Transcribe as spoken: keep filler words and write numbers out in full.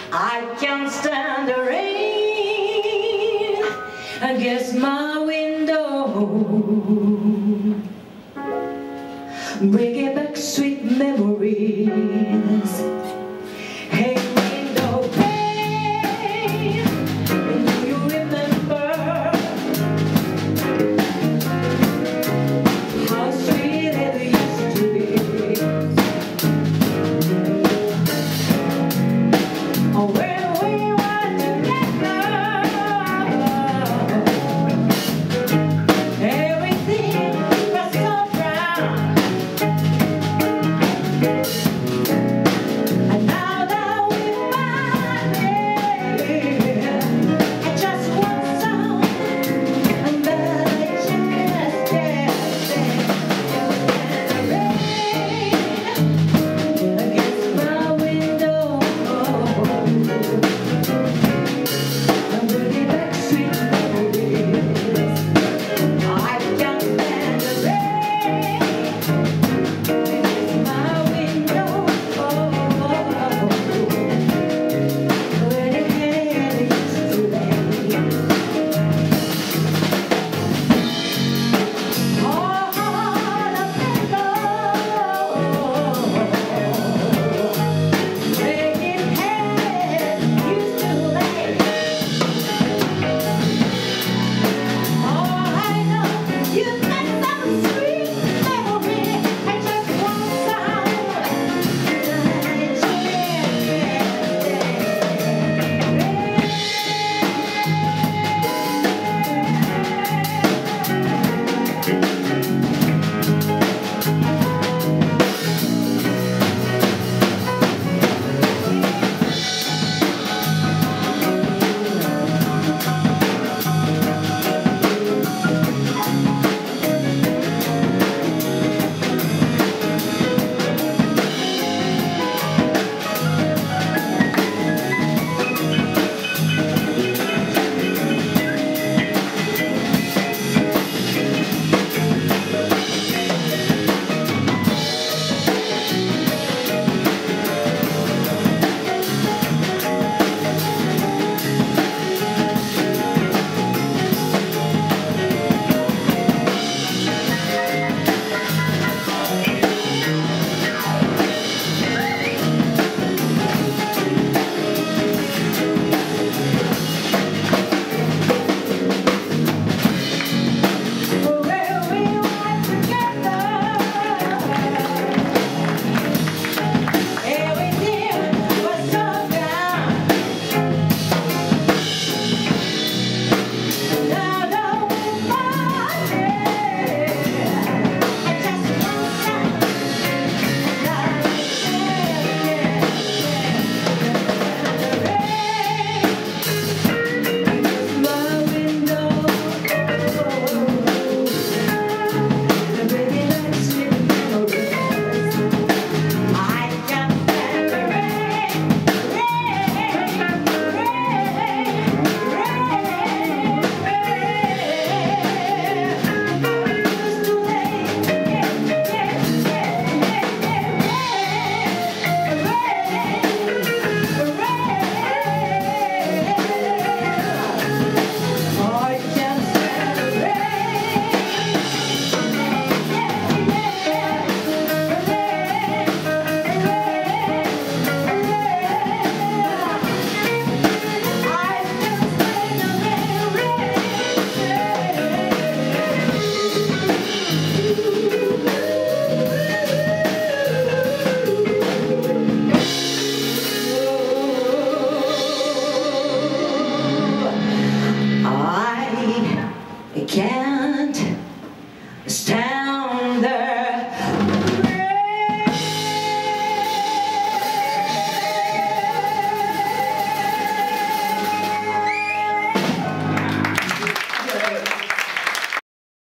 I can't stand the rain against my window. Bring it back sweet memories. Hey window pane, do you remember how sweet it used to be? Oh, when we were together, everything was so brown. And now that we're married, I just want some, and that I just can't stand. Against my window, I'm bringing back sweet memories. I can't stand the rain against my window. When it used to rain, all of the love, making head used to lay. Oh, I know you meant some sweet memory. I just want some, and I just can't can't